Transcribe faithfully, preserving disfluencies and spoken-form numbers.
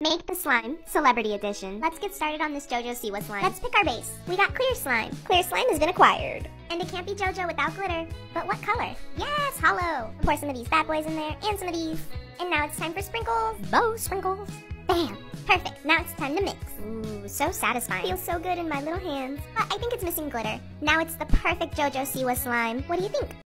Make the slime, Celebrity Edition. Let's get started on this Jojo Siwa slime. Let's pick our base. We got clear slime. Clear slime has been acquired. And it can't be Jojo without glitter. But what color? Yes, hollow. Pour some of these bad boys in there, and some of these. And now it's time for sprinkles. Bow sprinkles. Bam! Perfect. Now it's time to mix. Ooh, so satisfying. Feels so good in my little hands. But I think it's missing glitter. Now it's the perfect Jojo Siwa slime. What do you think?